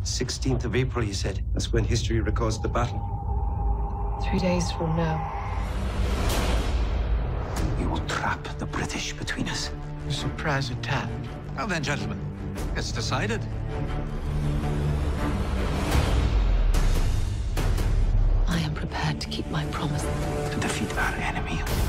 16th of April, you said. That's when history records the battle. 3 days from now. We will trap the British between us. A surprise attack. Well then, gentlemen, it's decided. I am prepared to keep my promise. To defeat our enemy.